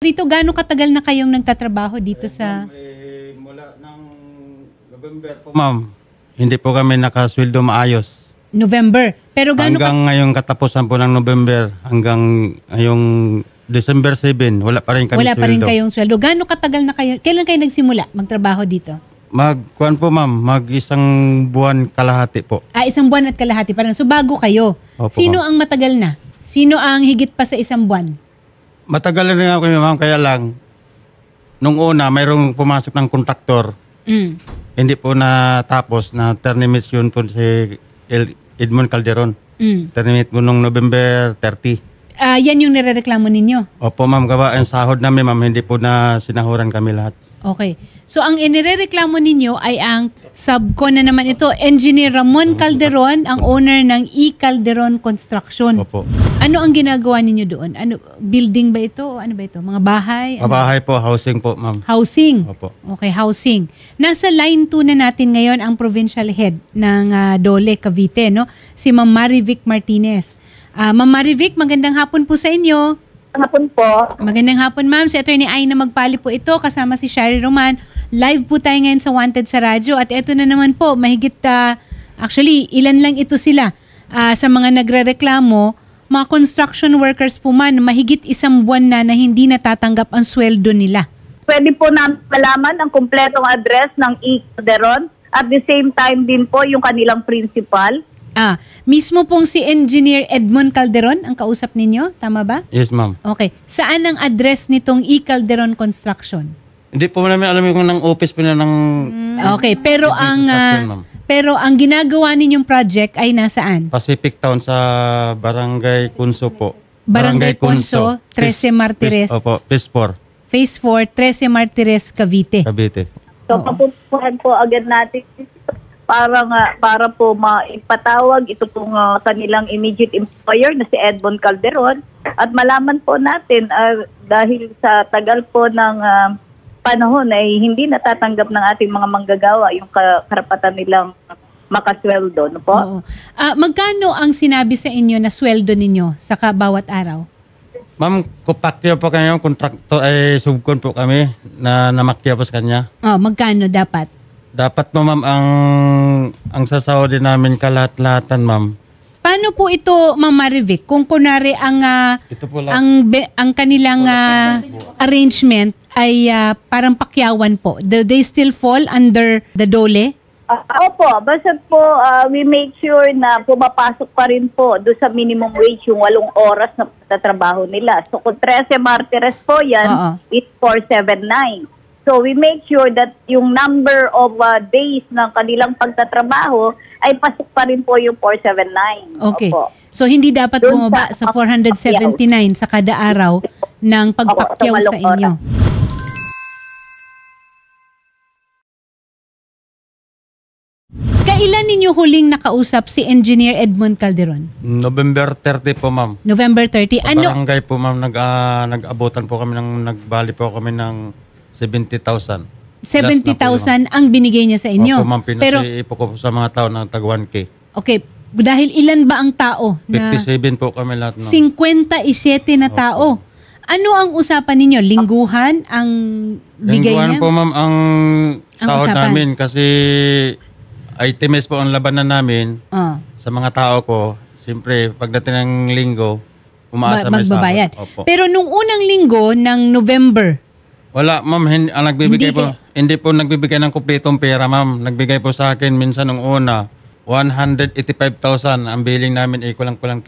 Rito, gaano katagal na kayong nagtatrabaho dito sa... Mula ng November po, ma'am. Hindi po kami nakasweldo maayos. November. Pero gaano hanggang ngayong katapusan po ng November, hanggang ngayong December 7, wala pa rin kami wala sweldo. pa rin kayong sweldo. Gaano katagal na kayo? Kailan kayo nagsimula magtrabaho dito? Kuwan po, ma'am, isang buwan kalahati po. Isang buwan at kalahati. Parang, so bago kayo. Opo, Sino ang matagal na? Sino ang higit pa sa isang buwan? Matagal na rin ako, ma'am, kaya lang, nung una, mayroong pumasok ng kontraktor. Hindi po natapos na terminate yun po si Edmond Calderon. Terminate po nung November 30. Yan yung nirereklamo ninyo? Opo, ma'am, gawa ang sahod namin, ma'am, hindi po na sinahuran kami lahat. Okay. So, ang inirereklamo ninyo ay ang subcon na naman ito, Engineer Ramon Calderon, ang owner ng E. Calderon Construction. Opo. Ano ang ginagawa ninyo doon? Ano, building ba ito? O ano ba ito? Mga bahay? Bahay po, housing po, ma'am. Housing? Opo. Okay, housing. Nasa line 2 na natin ngayon ang provincial head ng Dole, Cavite, no? Si Ma'am Marivic Martinez. Ma'am Marivic, magandang hapon po sa inyo. Hapon po. Magandang hapon, ma'am. Si Attorney Aina Magpali po ito, kasama si Shari Roman. Live po tayo ngayon sa Wanted sa radyo. At ito na naman po, mahigit, actually, ilan lang ito sila sa mga nagrereklamo. Mga construction workers po man, mahigit isang buwan na hindi natatanggap ang sweldo nila. Pwede po namin malaman ang kumpletong address ng E. Calderon. At the same time din po yung kanilang principal. Mismo pong si Engineer Edmond Calderon ang kausap ninyo, tama ba? Yes, ma'am. Okay. Saan ang address nitong E. Calderon Construction? Hindi po namin alam kung ng office po na ng... Okay, pero ang ginagawa ninyong project ay nasaan? Pacific Town sa Barangay Kunso po. Barangay Kunso, 13 Martires. Opo, Phase 4. Phase 4, 13 Martires, Cavite. Cavite. So, papupuhan po agad natin para po maipatawag ito pong kanilang immediate employer na si Edmond Calderon at malaman po natin dahil sa tagal po ng panahon ay hindi natatanggap ng ating mga manggagawa yung karapatan nilang makasweldo, no po? Oo. Magkano ang sinabi sa inyo na sweldo ninyo sa bawat araw? Ma'am, kupaktiyo po kayo, kontraktor ay subkon po kami na namaktiya po sa kanya. Magkano dapat? Dapat po, ma'am, ang sasahod din namin kalahat-lahatan, ma'am. Paano po ito, Ma'am Marivic? Kung kunwari ang kanilang arrangement ay parang pakyawan po, do they still fall under the Dole? Opo, basta po we make sure na pumapasok pa rin po doon sa minimum wage yung 8 oras na pagtatrabaho nila. So kung 13 Martires po yan, it's 479. So we make sure that yung number of days ng kanilang pagtatrabaho ay pasok pa rin po yung 479. Okay. Opo. So hindi dapat bumaba sa 479 sa kada araw ng pagpakyaw sa inyo. Kailan ninyo huling nakausap si Engineer Edmond Calderon? November 30 po, ma'am. November 30. Sa barangay po, ma'am, nag-abutan po kami nagbali po kami ng 70,000. 70,000 ang binigay niya sa inyo. Opo, ma'am, pinasiipo ko sa mga tao ng tag 1K. Okay, dahil ilan ba ang tao? 57 po kami lahat. 57 na tao. Ano ang usapan ninyo? Lingguhan ang bigay niya? Lingguhan po, ma'am, ang sahod namin kasi items po ang labanan namin sa mga tao ko. Siyempre, pagdating ng linggo, umaasa may magbabayad. Opo. Pero nung unang linggo ng November, wala, ma'am. Ang nagbibigay hindi po nagbibigay ng kumpletong pera, ma'am. Nagbigay po sa akin minsan nung una, 185,000. Ang billing namin ay kulang-kulang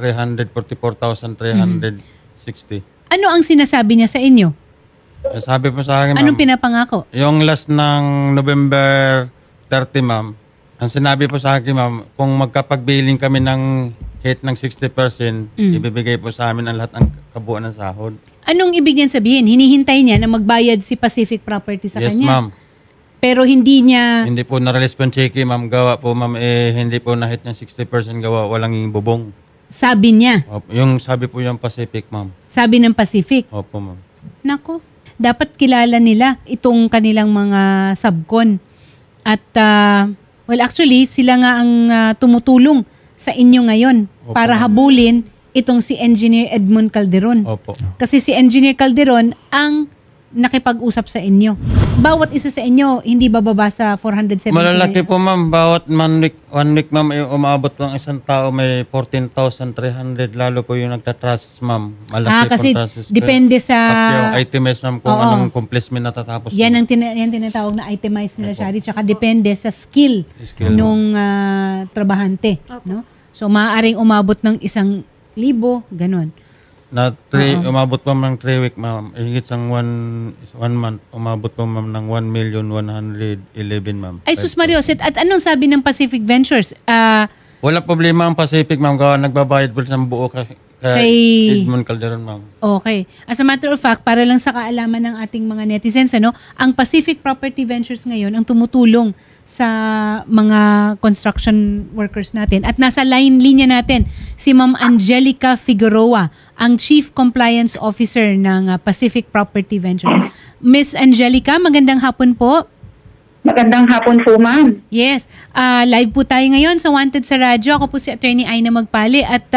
344,360. Ano ang sinasabi niya sa inyo? Sabi po sa akin, ma'am. Anong pinapangako? Yung last ng November 30, ma'am. Ang sinabi po sa akin, ma'am, kung magkapag-billing kami ng hit ng 60%, ibibigay po sa amin ang lahat ng kabuuan ng sahod. Anong ibig niyan sabihin? Hinihintay niya na magbayad si Pacific Property sa kanya? Yes, ma'am. Pero hindi niya... Hindi po na-release po yung cheque, ma'am. Gawa po, ma'am, hindi po na-hit ng 60% gawa. Walang yung bubong. Sabi niya? Opo, yung sabi po yung Pacific, ma'am. Sabi ng Pacific? Opo, ma'am. Nako. Dapat kilala nila itong kanilang mga subcon. At, well, actually, sila nga ang tumutulong sa inyo ngayon para habulin itong si Engineer Edmond Calderon. Opo. Kasi si Engineer Calderon ang nakipag-usap sa inyo. Bawat isa sa inyo, hindi bababa sa 479. Malalaki po ma'am, bawat one week ma'am, umabot ng isang tao may 14,300, lalo po yung nagtatrasis ma'am. Malaki kasi pong trasis. depende sa... Pati yung itemize ma'am kung Oo. anong complacement natatapos. Yan ang yan tinatawag na itemize nila, Shari. Tsaka depende sa skill nung trabahante. No? So, maaaring umabot ng 1,000, ganun. Umabot po ng 3 week ma'am. Higit sang one month, umabot po ma'am ng 1,111,000 ma'am. Ay, sus Marioset, at anong sabi ng Pacific Ventures? Wala problema ang Pacific ma'am, gawa nagbabayad po ng buo kay Edmond Calderon ma'am. Okay. As a matter of fact, para lang sa kaalaman ng ating mga netizens, ang Pacific Property Ventures ngayon ang tumutulong sa mga construction workers natin. At nasa linya natin si Ma'am Angelica Figueroa, ang Chief Compliance Officer ng Pacific Property Ventures. Miss Angelica, magandang hapon po. Magandang hapon po, ma'am. Yes. Live po tayo ngayon sa Wanted sa Radyo. Ako po si Attorney Aina Magpali at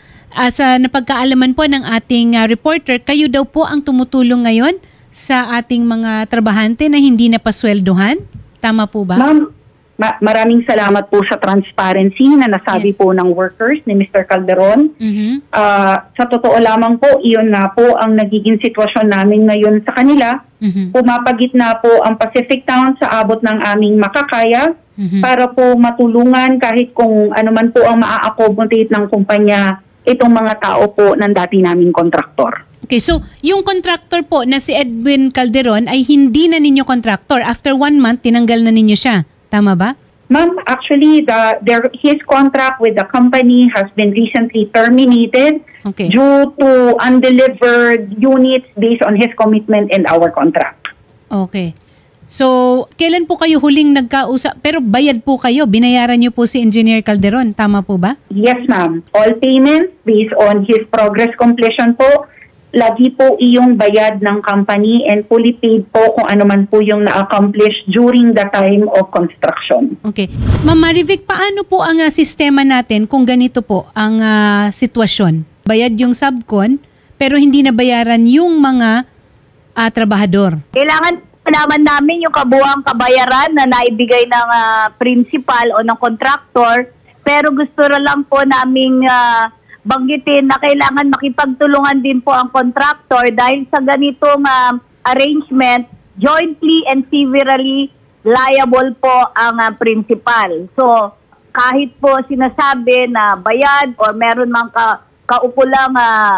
sa napagkaalaman po ng ating reporter, kayo daw po ang tumutulong ngayon sa ating mga trabahante na hindi napasweldohan. Tama po ba? Ma'am, maraming salamat po sa transparency na nasabi Yes. po ng workers ni Mr. Calderon. Mhm. Sa totoo lamang po, iyon nga po ang nagiging sitwasyon namin ngayon sa kanila. Mhm. Pumapagit na po ang Pacific Town sa abot ng aming makakaya Mhm. para po matulungan kahit kung ano man po ang maa-accommodate ng kumpanya itong mga tao po ng dati naming kontraktor. Okay, so yung contractor po na si Edwin Calderon ay hindi na ninyo contractor. After 1 month, tinanggal na ninyo siya. Tama ba? Ma'am, actually, his contract with the company has been recently terminated Okay. due to undelivered units based on his commitment and our contract. Okay. So, kailan po kayo huling nagkausap? Pero bayad po kayo. Binayaran niyo po si Engineer Calderon. Tama po ba? Yes, ma'am. All payments based on his progress completion po, lagi po iyong bayad ng company and fully paid po kung ano man po yung na-accomplish during the time of construction. Okay. Ma'am Marivic, paano po ang sistema natin kung ganito po ang sitwasyon? Bayad yung subcon, pero hindi nabayaran yung mga trabahador. Kailangan naman namin yung kabuang kabayaran na naibigay ng principal o ng contractor, pero gusto lang po naming banggitin na kailangan makipagtulungan din po ang contractor dahil sa ganitong arrangement, jointly and severally liable po ang principal. So, kahit po sinasabi na bayad o meron mang kaukulang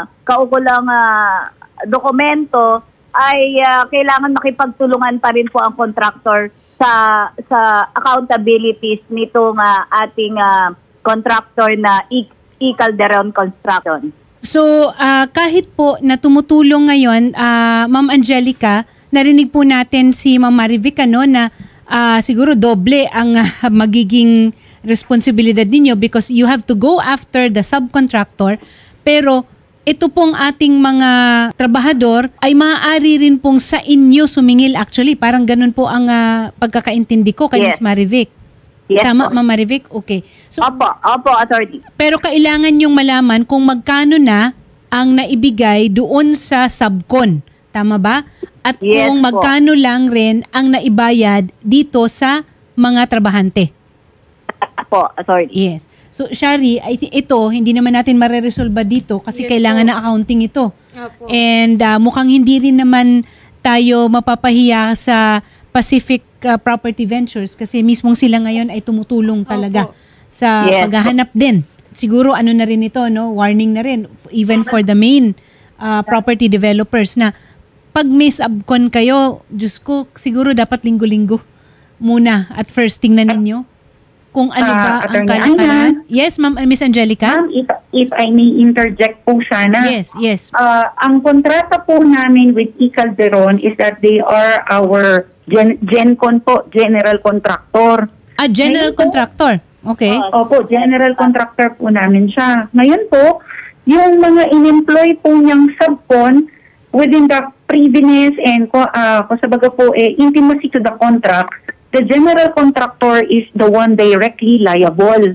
dokumento, ay kailangan makipagtulungan pa rin po ang contractor sa accountabilities nitong ating contractor na Calderon Construction. So, kahit po na tumutulong ngayon, Ma'am Angelica, narinig po natin si Ma'am Marivic na siguro doble ang magiging responsibilidad ninyo because you have to go after the subcontractor. Pero ito pong ating mga trabahador ay maaari rin pong sa inyo sumingil actually. Parang ganun po ang pagkakaintindi ko kay Ms. Marivic. Yes, Tama, po. Ma'am Marivic? Okay. So, Opo, attorney. pero kailangan yung malaman kung magkano na ang naibigay doon sa subcon. Tama ba? At Yes, kung po. magkano lang rin ang naibayad dito sa mga trabahante. Opo, attorney. Yes. So, Shari, ito, hindi naman natin mareresolba dito kasi kailangan na accounting ito. And mukhang hindi rin naman tayo mapapahiya sa Pacific Property Ventures kasi mismong sila ngayon ay tumutulong talaga sa paghahanap din. Siguro ano na rin ito, no? Warning na rin even for the main property developers na pag may subcon kayo, Diyos ko, siguro dapat linggo-linggo muna at first tingnan ninyo kung ano ba ang kalakalan. Yes, Ma'am, Miss Angelica? Ma'am, if I may interject po sana. Yes, yes. Ang kontrata po namin with Calderon is that they are our GenCon po, general contractor. General contractor. Okay. Opo, general contractor po namin siya. Ngayon po, yung mga in-employ po niyang subcon within the privilege and kasabaga po intimacy to the contract, the general contractor is the one directly liable.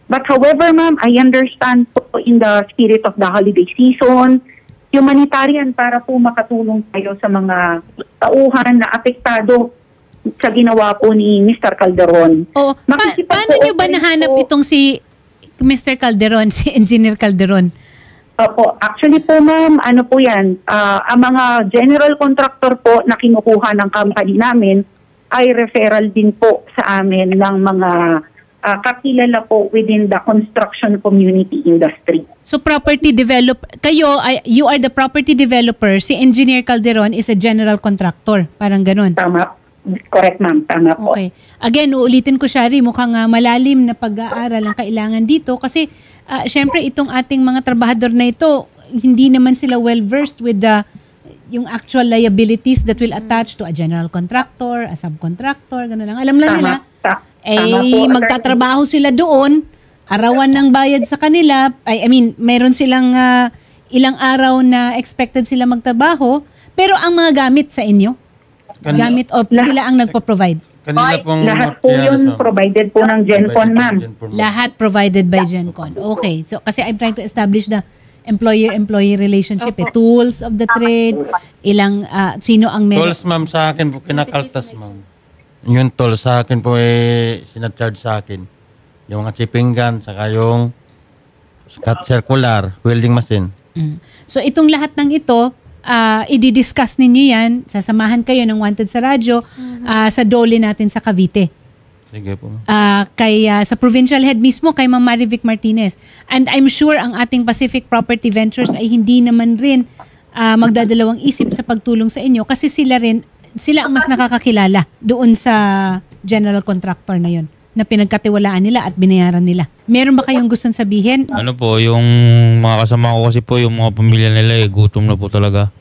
But however, ma'am, I understand po in the spirit of the holiday season, humanitarian para po makatulong tayo sa mga tauhan na apektado sa ginawa po ni Mr. Calderon. Oo. Paano nyo ba nahanap itong si Mr. Calderon, si Engineer Calderon? Opo. Actually po, ma'am, ano po yan, ang mga general contractor po na kinukuha ng company namin ay referral din po sa amin ng mga kakilala po within the construction community industry. So property you are the property developer, si Engineer Calderon is a general contractor, parang ganun. Tama. Correct, ma'am. Tama po. Okay. Again, uulitin ko, Shari, mukhang malalim na pag-aaral ang kailangan dito kasi syempre itong ating mga trabahador na ito, hindi naman sila well-versed with yung actual liabilities that will attach to a general contractor, a subcontractor, gano'n lang. Alam lang nila, magtatrabaho sila doon, arawan ng bayad sa kanila, meron silang ilang araw na expected sila magtrabaho, pero ang mga gamit sa inyo, gamit o sila ang nagpo-provide? Lahat po yun provided po ng GenCon, ma'am. Lahat provided by GenCon. Okay. So, kasi I'm trying to establish the employer-employee relationship. Tools of the trade, sino ang meron. Tools, ma'am, sa akin po kinakaltas, ma'am. Yung tools sa akin po sinacharge sa akin. Yung mga chipping gun, saka yung cut circular, welding machine. So, itong lahat ng ito, i-discuss ninyo yan, sasamahan kayo ng Wanted sa Radyo sa Dole natin sa Cavite. Sige po. Sa provincial head mismo, kay Ma'am Marivic Martinez. And I'm sure ang ating Pacific Property Ventures ay hindi naman rin magdadalawang isip sa pagtulong sa inyo kasi sila ang mas nakakakilala doon sa general contractor na yon na pinagkatiwalaan nila at binayaran nila. Meron ba kayong gustong sabihin? Ano po, yung mga kasama ko kasi po, yung mga pamilya nila gutom na po talaga.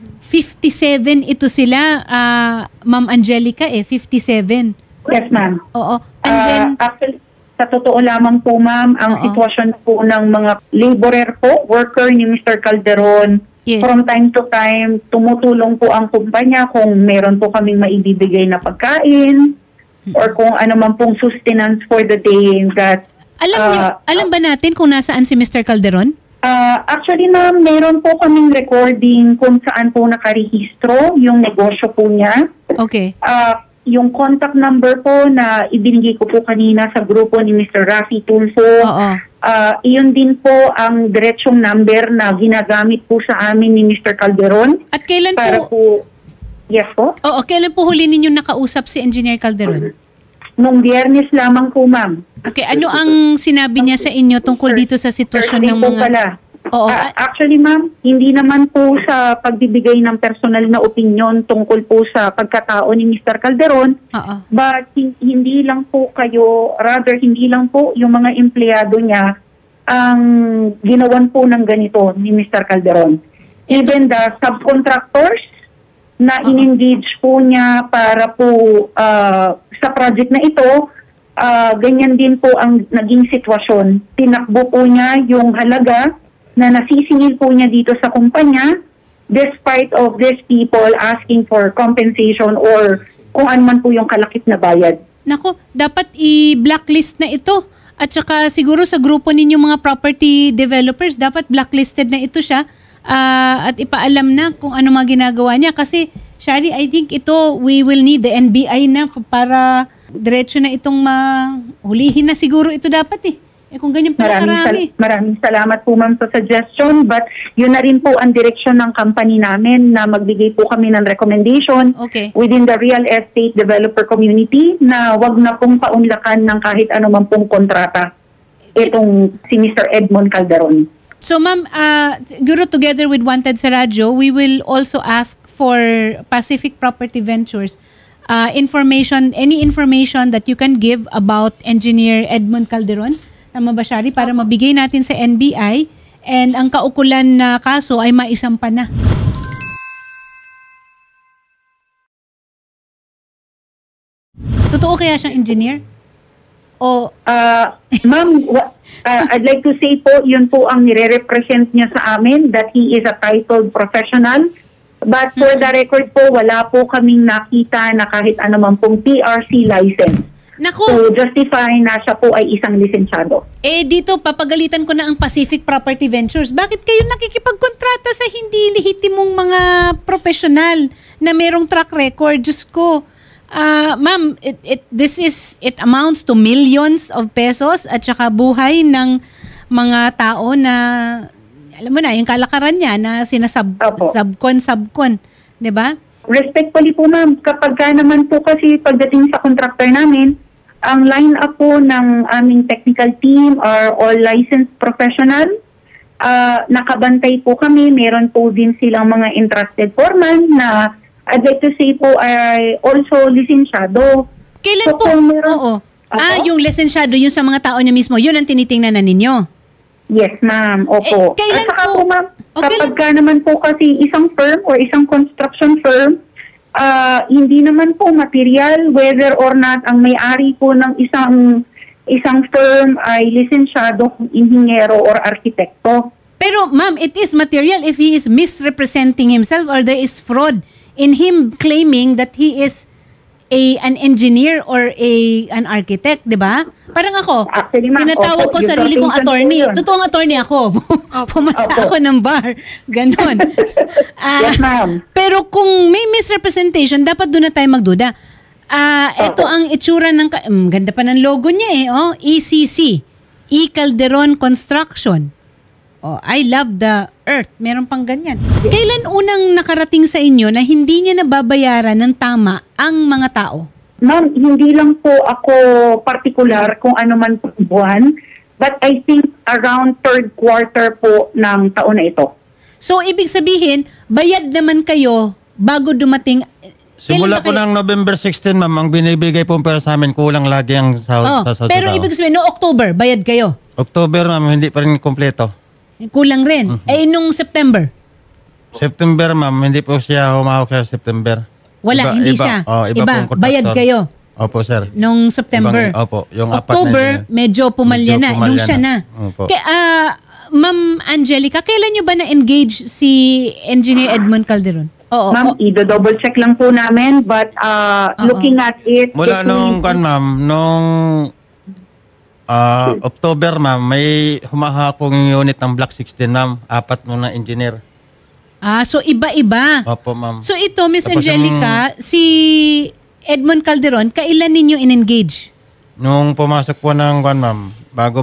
57 ito sila, Ma'am Angelica 57. Yes, ma'am. Oo. And then, actually, sa totoo lamang po, ma'am, ang sitwasyon po ng mga laborer po, worker ni Mr. Calderon, from time to time, tumutulong po ang kumpanya kung meron po kaming maibibigay na pagkain, or kung ano man pong sustenance for the day that... Alam ba natin kung nasaan si Mr. Calderon? Actually, ma'am, meron po kaming recording kung saan po nakarehistro yung negosyo po niya. Okay. Yung contact number po na ibinigay ko po kanina sa grupo ni Mr. Rafi Tulfo, iyon din po ang diretsong number na ginagamit po sa amin ni Mr. Calderon. At kailan para po yes po? Oo, kailan po huli ninyong nakausap si Engineer Calderon? Nung Biyernes lamang po, ma'am. Okay, ano ang sinabi niya sa inyo tungkol dito sa sitwasyon ng mga... Oo. Actually, ma'am, hindi naman po sa pagbibigay ng personal na opinion tungkol po sa pagkatao ni Mr. Calderon, but hindi lang po hindi lang po yung mga empleyado niya ang ginawan po ng ganito ni Mr. Calderon. Even the subcontractors na in-engage po niya para po sa project na ito, ganyan din po ang naging sitwasyon. Tinakbo po niya yung halaga na nasisingil po niya dito sa kumpanya despite of these people asking for compensation or kung ano man po yung kalakip na bayad. Nako, dapat i-blacklist na ito. At saka siguro sa grupo ninyo mga property developers, dapat blacklisted na ito siya at ipaalam na kung ano mga ginagawa niya. Kasi, Shari, I think we will need the NBI na para diretso na itong hulihin na siguro ito dapat kung ganyan pala karami. Maraming salamat po, ma'am, sa suggestion. But yun na rin po ang direksyon ng company namin na magbigay po kami ng recommendation within the real estate developer community na wag na pong paunlakan ng kahit anuman pong kontrata itong si Mr. Edmond Calderon. So, ma'am, siguro together with Wanted sa Radyo, we will also ask for Pacific Property Ventures any information that you can give about Engineer Edmond Calderon. Tama ba, Shari? Para mabigay natin sa NBI and ang kaukulan na kaso ay maisampa na. Totoo kaya siyang engineer? O ma'am, I'd like to say po, yun po ang nire-represent niya sa amin that he is a titled professional. But for the record po, wala po kaming nakita na kahit anuman pong PRC license Naku! to justify na siya po ay isang lisensyado. Dito, papagalitan ko na ang Pacific Property Ventures. Bakit kayo nakikipagkontrata sa hindi lehitimong mga profesional na merong track record? Diyos ko. Ma'am, it amounts to millions of pesos at saka buhay ng mga tao na, alam mo na, yung kalakaran niya na subcon, di ba? Respectfully po ma'am, kapag naman po kasi pagdating sa contractor namin, ang line-up po ng aming technical team are all licensed professional. Nakabantay po kami. Meron po din silang mga entrusted foreman na I'd like to say po ay also lisensyado. Kailan So, po? kung meron- Oo. Opo. Yung lisensyado, yun sa mga tao niya mismo, yun ang tinitingnan na ninyo. Yes ma'am, opo. Kailan At saka po? ma'am, O, kapag ka naman po kasi isang firm or isang construction firm, hindi naman po material whether or not ang may-ari po ng isang firm ay lisensyadong inhinyero or arkitekto. Pero ma'am, it is material if he is misrepresenting himself or there is fraud in him claiming that he is an engineer or an architect, di ba? Parang ako, Actually, ma'am, tinatawag ko opo, sarili kong usurpation attorney. po yun. Totoong attorney ako. Pumasa Opo. ako ng bar. Ganon. Yes, ma'am. Pero kung may misrepresentation, dapat doon na tayo magduda. Ito ang itsura ng... ganda pa ng logo niya eh. Oh, ECC. E. Calderon Construction. Oh, I love the earth. Meron pang ganyan. Kailan unang nakarating sa inyo na hindi niya nababayaran ng tama ang mga tao? Ma'am, hindi lang po ako particular kung ano man po buwan, but I think around third quarter po ng taon na ito. So, ibig sabihin, bayad naman kayo bago dumating... Simula po ng November 16, ma'am, ang binibigay po pera sa amin, kulang lagi ang sahod. Pero ibig sabihin, no October, bayad kayo. October, ma'am, hindi pa rin kompleto. Kulang rin. Nung September, September, ma'am, hindi po siya humawak sa September. wala, hindi siya. Iba pong contractor. Bayad kayo. Opo, sir. Nung September. Opo, yung apat na October, engineer. medyo pumalya Medyo na. pumalya Nung siya na. Opo. Ma'am Angelica, kailan nyo ba na-engage si Engineer Edmond Calderon? Oo. Ma'am, i-double check lang po namin, but looking at it... Mula nung, ma'am, nung October, ma'am, may humahakong unit ng Block 16, ma'am. Apat mo na engineer. So iba-iba. Opo, ma'am. So ito, Miss Tapos Angelica, si Edmond Calderon, kailan ninyo in-engage? Nung pumasok po ng, ma'am, bago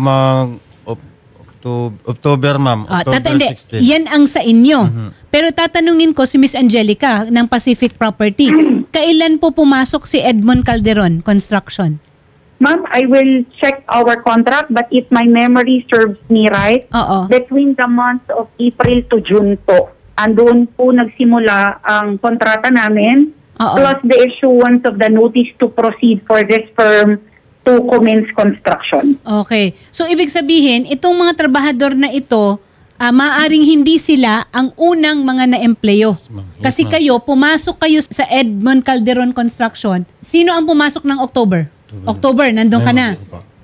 October, ma'am. October 16. Yan ang sa inyo. Pero tatanungin ko si Miss Angelica ng Pacific Property. Kailan po pumasok si Edmond Calderon Construction? Ma'am, I will check our contract, but if my memory serves me right, Oo. between the months of April to June po, andun po nagsimula ang kontrata namin, Oo. plus the issuance of the notice to proceed for this firm to commence construction. Okay. So, ibig sabihin, itong mga trabahador na ito, maaaring hindi sila ang unang mga na-empleyo. ma'am. Yes, Kasi ma'am. kayo, pumasok kayo sa Edmond Calderon Construction. Sino ang pumasok ng October? October, nandun ka na.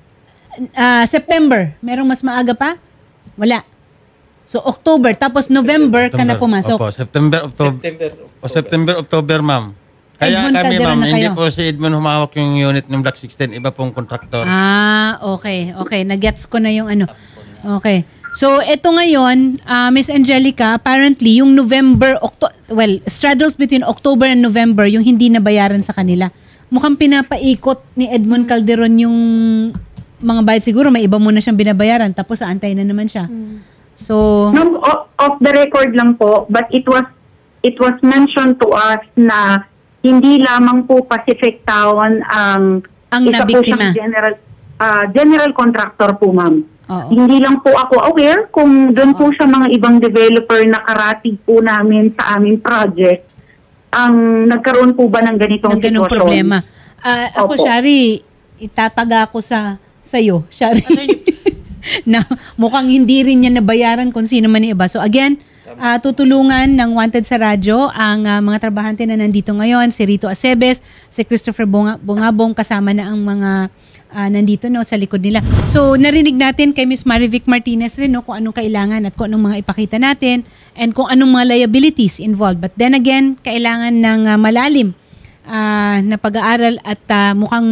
September, merong mas maaga pa? Wala. So, October, tapos November ka na pumasok. Opo, September, October, ma'am. Kaya Edmond kami, Calderon ma'am, na hindi kayo. po si Edmond humawak yung unit ng Block 16. Iba pong kontraktor. Okay. Nagets ko na yung ano. Okay. So, ito ngayon, Miss Angelica, apparently, yung straddles between October and November, yung hindi nabayaran sa kanila. Mukhang pinapaikot ni Edmond Calderon yung mga bayad. Siguro may iba muna siyang binabayaran, tapos aantay na naman siya. So, Ma'am, off the record lang po, but it was mentioned to us na hindi lamang po Pacific Town ang isa po nabiktima. siyang general contractor po, ma'am. Oo. Hindi lang po ako aware kung doon po sa mga ibang developer na karating po namin sa aming project, ang nagkaroon po ba ng ganitong ng ganung sitwasyon? problema. Ako, Opo. Shari, itataga ko sa'yo, Shari. Na mukhang hindi rin niya nabayaran kung sino man yung iba. So again, tutulungan ng Wanted sa Radyo ang mga trabahante na nandito ngayon, si Rito Acebes, si Christopher Bungabong, kasama na ang mga nandito sa likod nila. So narinig natin kay Ms. Marivic Martinez rin kung anong kailangan at kung anong mga ipakita natin and kung anong mga liabilities involved. But then again, kailangan ng malalim na pag-aaral at mukhang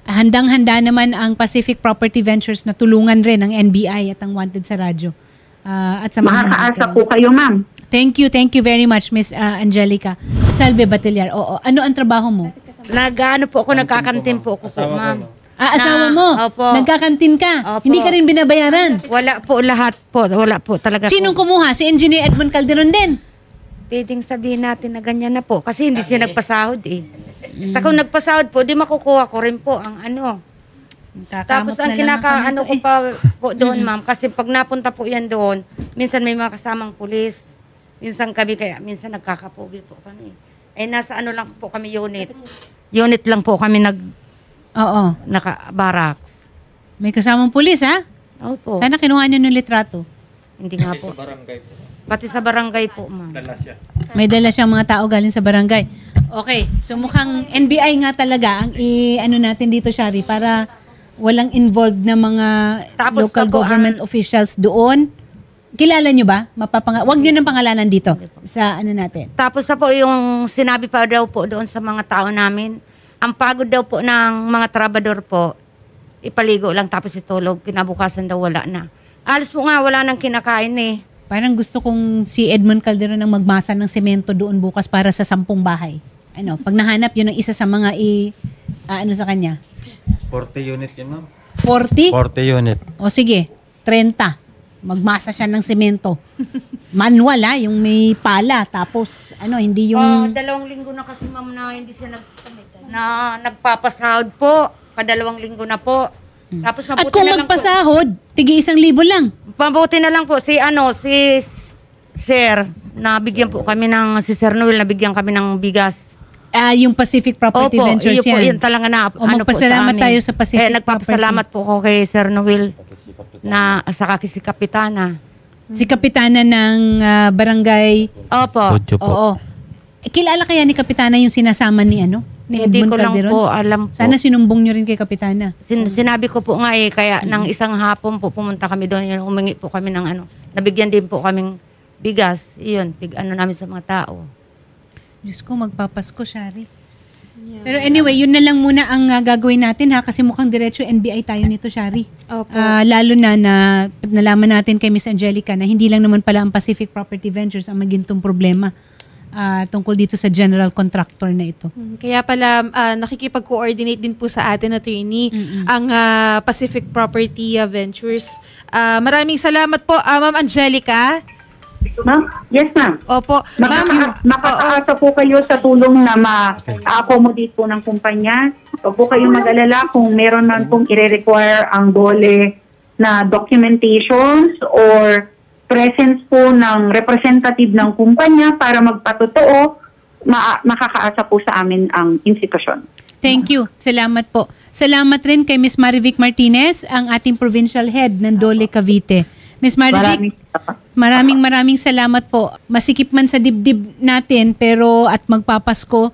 handang-handa naman ang Pacific Property Ventures na tulungan rin ang NBI at ang Wanted sa Radyo. At samahan Makakaasa natin. po kayo, ma'am. Thank you very much, Miss Angelica. Salve Batillar. Oo. Ano ang trabaho mo? Nagkakantin po ako po, ma'am. Asawa mo? Opo. Nagkakantin ka? Opo. Hindi ka rin binabayaran? Wala po lahat po. Wala po talaga Sinong po. kumuha? Si Engineer Edmond Calderon din? Pwedeng sabihin natin na ganyan na po. Kasi hindi siya nagpasahod eh. Kung nagpasahod po, di makukuha ko rin po ang ano. Tapos ang kinakaano ko pa po doon, ma'am, kasi pag napunta po yan doon, minsan may mga kasamang pulis. Minsan kami, kaya minsan nagkakapugi po kami. Eh, nasa ano lang po kami unit. Unit lang po kami Oo. naka-barracks. May kasamang pulis, ha? Opo. Sana kinuha niyo ng litrato. Hindi nga po. Pati sa barangay po, ma'am. May dala siyang mga tao galing sa barangay. Okay. So mukhang NBI nga talaga ang ano natin dito, Shari, para walang involved na mga Tapos local pa po government officials doon. Kilala niyo ba? Huwag niyo ng pangalanan dito sa ano natin. Tapos pa po yung sinabi pa daw po doon sa mga tao namin, ang pagod daw po ng mga trabador po, ipaligo lang tapos itulog, kinabukasan daw wala na. Alas po nga, wala nang kinakain eh. Parang gusto kong si Edmond Calderon ang magmasa ng semento doon bukas para sa 10 bahay. Ano, pag nahanap yun ang isa sa mga ano sa kanya. 40 unit yun, ma'am. 40? 40 unit. O sige, 30. Magmasa siya ng semento. Manual yung may pala. Tapos, hindi yung... 2 linggo na kasi ma'am na hindi siya nagpapasahod po. 2 linggo na po. Tapos At kung magpasahod, tigi 1,000 lang. Mabuti na lang po si Sir, nabigyan po kami si Sir Noel, nabigyan kami ng bigas. Yung Pacific Property Opo, Ventures po, yan. yun talaga na magpasalamat po sa amin. tayo sa Pacific nagpapasalamat po ko kay Sir Noel na sa si Kapitana. Si Kapitana ng barangay. Opo. Ocho po. Oo. Kilala kaya ni Kapitana yung sinasama ni ni Hindi Edmond ko lang Calderon? po alam po. Sana sinumbong nyo rin kay Kapitana. Sinabi ko po nga kaya nang isang hapon po pumunta kami doon, humingi po kami ng nabigyan din po kaming bigas. Iyon, namin sa mga tao. Diyos ko, magpapasko, Shari. Yeah. Pero anyway, yun na lang muna ang gagawin natin kasi mukhang diretso NBI tayo nito, Shari. Opo. Lalo na nalaman natin kay Miss Angelica na hindi lang naman pala ang Pacific Property Ventures ang magintong problema tungkol dito sa general contractor na ito. Kaya pala nakikipag-coordinate din po sa atin, attorney, ang Pacific Property Ventures. Maraming salamat po, Ma'am Angelica. Ma'am? Yes, ma'am. Opo. Ma'am, Makakaasa po kayo sa tulong na ma-accommodate po ng kumpanya. Huwag po kayong mag-alala kung meron man pong i-require ang DOLE na documentations or presence po ng representative ng kumpanya para magpatotoo, makakaasa po sa amin ang institusyon. Thank you. Salamat po. Salamat rin kay Miss Marivic Martinez, ang ating provincial head ng DOLE Cavite. Miss Marivic, maraming salamat po. Masikip man sa dibdib natin pero at magpapasko,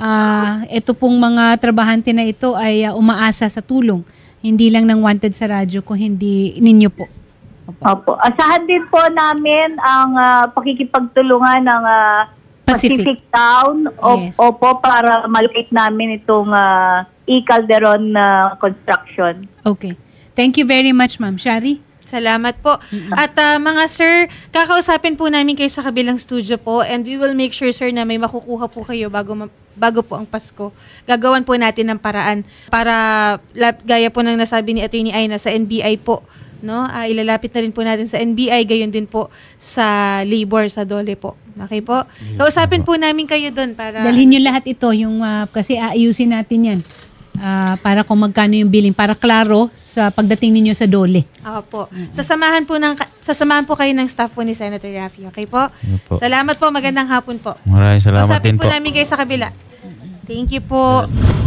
ito pong mga trabahante na ito ay umaasa sa tulong. Hindi lang ng Wanted sa Radyo, kung hindi ninyo po. Opo. Asahan din po namin ang pakikipagtulungan ng Pacific Town. Yes. Opo, para malapit namin itong Calderon construction. Okay. Thank you very much, Ma'am. Shari? salamat po. At mga sir, kakausapin po namin kayo sa kabilang studio po and we will make sure, sir, na may makukuha po kayo bago po ang Pasko. Gagawan po natin ng paraan para gaya po ng nasabi ni Atty. Aina sa NBI po. No? Ilalapit na rin po natin sa NBI, gayon din po sa labor, sa DOLE po. Okay po? Kausapin po namin kayo doon para... Dalhin nyo lahat ito, yung, kasi aayusin natin yan. Para kung magkano yung billing, para klaro sa pagdating ninyo sa DOLE. Opo. Sasamahan po kayo ng staff po ni Senator Raffy. Okay po? Opo. Salamat po. Magandang hapon po. Maraming salamat din Kausapin po. po namin kayo sa kabila. Thank you po.